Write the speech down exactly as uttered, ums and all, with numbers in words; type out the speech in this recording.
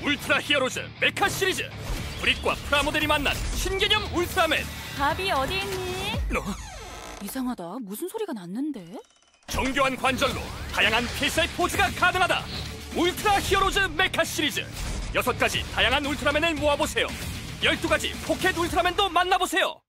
울트라 히어로즈 메카 시리즈, 브릭과 프라모델이 만난 신개념 울트라맨. 밥이 어디 있니? 너? 이상하다. 무슨 소리가 났는데? 정교한 관절로 다양한 필살 포즈가 가능하다. 울트라 히어로즈 메카 시리즈. 여섯 가지 다양한 울트라맨을 모아보세요. 열두 가지 포켓 울트라맨도 만나보세요.